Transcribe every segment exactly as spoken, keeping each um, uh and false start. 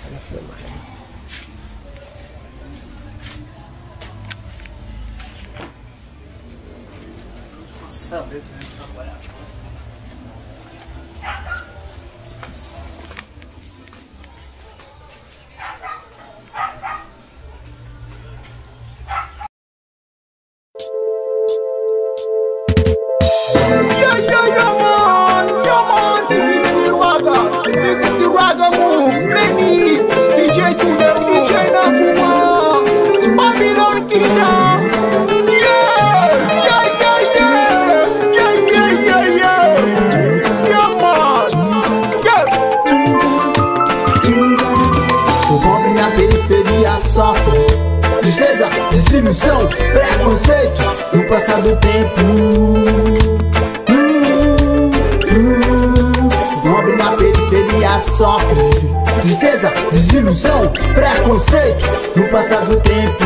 Olha a filmagem. Saber também trabalhar. Yeah, yeah, yeah, man, yeah, man. This is the Raga, this is the Raga move. Many D J Tunde, D J Nakuma, Babylon Kingdom. Yeah, yeah, yeah, yeah, yeah, yeah, yeah, yeah, yeah, man. Yeah. O pobre na periferia sofre tristeza, desilusão, preconceito no passar do tempo. O pobre na periferia sofre tristeza, desilusão, preconceito no passar do tempo.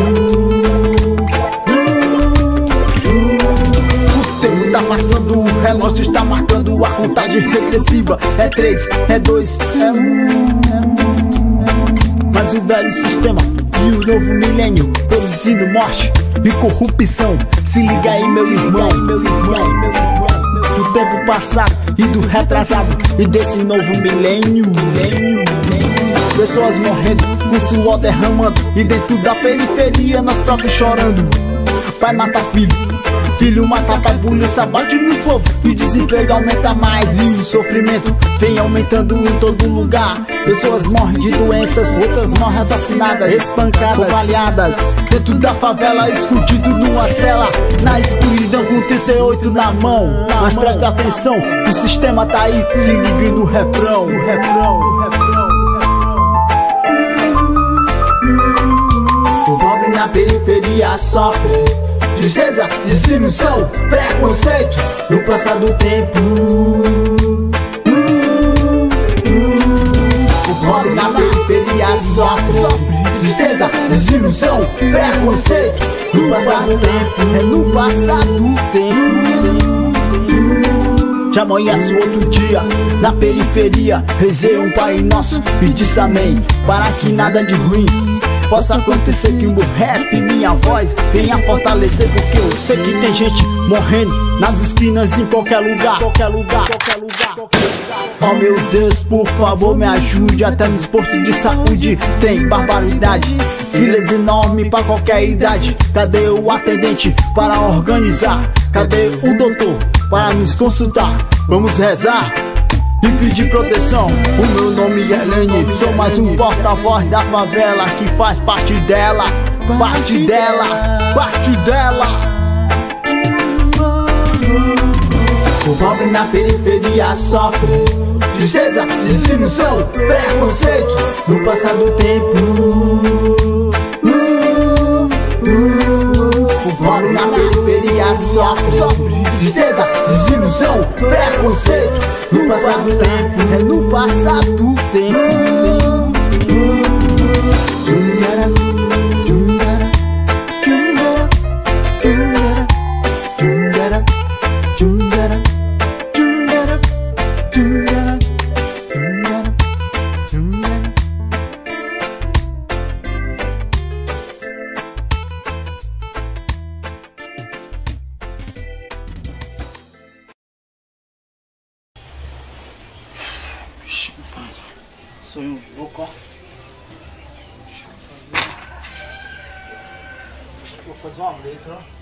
O tempo tá passando, o relógio está marcando a contagem regressiva. É três, é dois, é um. Mas o velho sistema e o novo milênio produzindo morte e corrupção. Se liga aí, meu irmão, meu irmão, meu irmão. Do tempo passado e do retrasado e desse novo milênio, milênio, milênio. Pessoas morrendo, com suor derramando e dentro da periferia nós próprios chorando. Pai mata filho, filho mata pai, polícia bate no povo e o desemprego aumenta mais e o sofrimento vem aumentando em todo lugar. Pessoas morrem de doenças, outras morrem assassinadas, espancadas, baleadas dentro da favela, escondido numa cela, na escuridão com trinta e oito na mão. Mas presta atenção, o sistema tá aí, se ligue no refrão, no refrão, no refrão. O pobre na periferia sofre tristeza, desilusão, preconceito no passar do tempo. O pobre na periferia sofre tristeza, desilusão, preconceito no passar do tempo. É no passar do tempo. Já amanhece outro dia na periferia, rezei um Pai Nosso e disse amém, para que nada de ruim possa acontecer, que o meu rap, minha voz venha fortalecer, porque eu sei que tem gente morrendo nas esquinas, em qualquer lugar, qualquer lugar, qualquer lugar, qualquer lugar. Oh meu Deus, por favor me ajude, até nos postos de saúde tem barbaridade, filas enormes pra qualquer idade. Cadê o atendente para organizar? Cadê o doutor para nos consultar? Vamos rezar e pedir proteção. O meu nome é Lene, sou mais um porta-voz da favela que faz parte dela, parte dela, parte dela. O pobre na periferia sofre tristeza, desilusão, preconceito no passar do tempo. O pobre na periferia sofre tristeza, desilusão, preconceito no passar do tempo. É no passar do tempo. Sou um louco, ó. Deixa eu fazer. Acho que vou fazer uma letra, ó.